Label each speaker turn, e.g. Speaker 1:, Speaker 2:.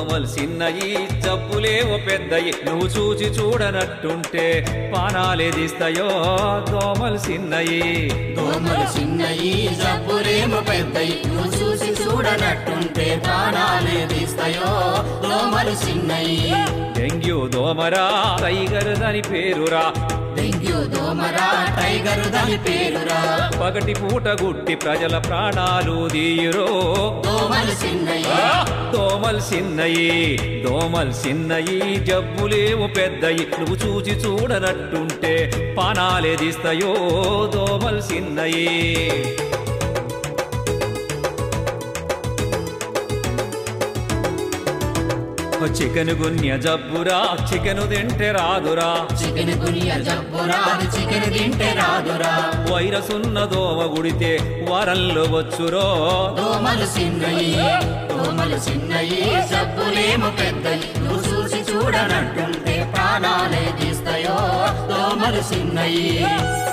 Speaker 1: దోమలు చిన్నయి జబ్బులేవో పెద్దయి నువ్వు చూచి చూడనట్టుంటే పానాలేదిస్తాయో దోమలు చిన్నయి
Speaker 2: దోమలు చిన్నయి జబ్బులేమో పెద్దయి నువ్వు చూసి చూడనట్టుంటే ప్రాణాలేదిస్తాయో దోమలు చిన్నయి
Speaker 1: డెంగ్యూ దోమరా టైగర్ దాని పేరురా
Speaker 2: డెంగ్యూ దోమరా టైగర్ దాని పేరురా
Speaker 1: పగటి పూట గుట్టి ప్రజల ప్రాణాలు దీయురో
Speaker 2: దోమలు చిన్నయి
Speaker 1: దోమలు చిన్నయి దోమలు చిన్నయి జబ్బులేవు పెద్దయి నువ్వు చూచి చూడనట్టుంటే పానాలేదిస్తాయో దోమలు చిన్నయి చికెన్ గున్య జబ్బురా చికెను తింటే రాదురా
Speaker 2: చికెన్ గున్య జబ్బురా చికెన్ తింటే రాదురా
Speaker 1: వైరస్ ఉన్న దోమ గుడితే వారంలో వచ్చురో
Speaker 2: దోమలు చిన్నయి దోమలు చిన్నయి జబ్బులేమో పెద్దయి నువ్వు చూసి చూడనట్టుంటే ప్రాణాలేదిస్తాయో దోమలు చిన్నయి